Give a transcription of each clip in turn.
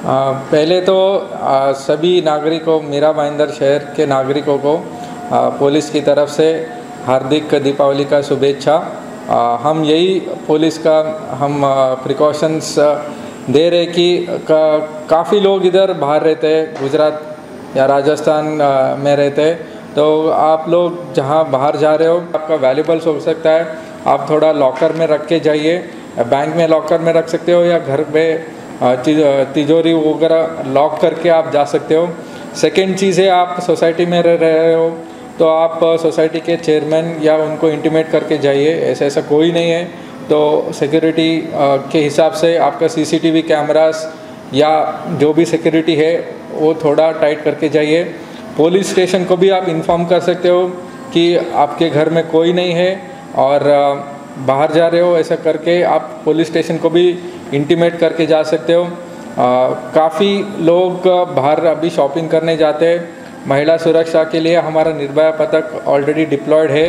पहले तो सभी नागरिकों, मीरा भाईंदर शहर के नागरिकों को पुलिस की तरफ से हार्दिक दीपावली का शुभेच्छा। हम यही पुलिस का हम प्रिकॉशंस दे रहे कि काफ़ी लोग इधर बाहर रहते हैं, गुजरात या राजस्थान में रहते हैं, तो आप लोग जहाँ बाहर जा रहे हो आपका वैल्यूबल्स हो सकता है, आप थोड़ा लॉकर में रख के जाइए। बैंक में लॉकर में रख सकते हो या घर पे तिजोरी वगैरह लॉक करके आप जा सकते हो। सेकेंड चीज़ है, आप सोसाइटी में रह रहे हो तो आप सोसाइटी के चेयरमैन या उनको इंटीमेट करके जाइए। ऐसा कोई नहीं है तो सिक्योरिटी के हिसाब से आपका सीसीटीवी कैमरास या जो भी सिक्योरिटी है वो थोड़ा टाइट करके जाइए। पुलिस स्टेशन को भी आप इन्फॉर्म कर सकते हो कि आपके घर में कोई नहीं है और बाहर जा रहे हो, ऐसा करके आप पुलिस स्टेशन को भी इंटीमेट करके जा सकते हो। काफ़ी लोग बाहर अभी शॉपिंग करने जाते हैं। महिला सुरक्षा के लिए हमारा निर्भया पथक ऑलरेडी डिप्लॉयड है।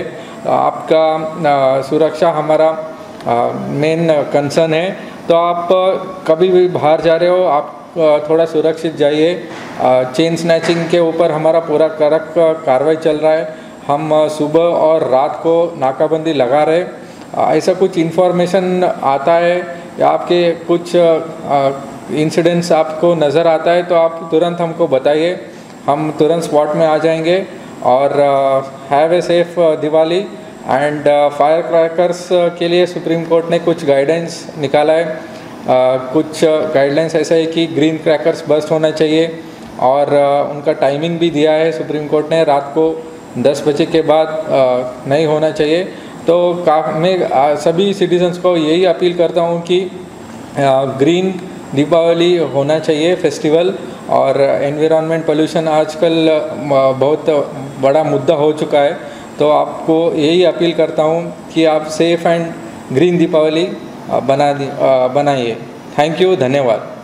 आपका सुरक्षा हमारा मेन कंसर्न है, तो आप कभी भी बाहर जा रहे हो आप थोड़ा सुरक्षित जाइए। चेन स्नैचिंग के ऊपर हमारा पूरा कड़क कार्रवाई चल रहा है। हम सुबह और रात को नाकाबंदी लगा रहे। ऐसा कुछ इन्फॉर्मेशन आता है या आपके कुछ इंसिडेंट्स आपको नज़र आता है तो आप तुरंत हमको बताइए, हम तुरंत स्पॉट में आ जाएंगे। और have a safe Diwali. And fire crackers के लिए सुप्रीम कोर्ट ने कुछ गाइडेंस निकाला है। कुछ गाइडलाइंस ऐसा है कि ग्रीन क्रैकर्स बस्ट होना चाहिए और उनका टाइमिंग भी दिया है सुप्रीम कोर्ट ने, रात को 10 बजे के बाद नहीं होना चाहिए। तो मैं सभी सिटीजन्स को यही अपील करता हूँ कि ग्रीन दीपावली होना चाहिए फेस्टिवल। और एनवायरनमेंट पोल्यूशन आजकल बहुत बड़ा मुद्दा हो चुका है, तो आपको यही अपील करता हूँ कि आप सेफ़ एंड ग्रीन दीपावली बनाइए। थैंक यू, धन्यवाद।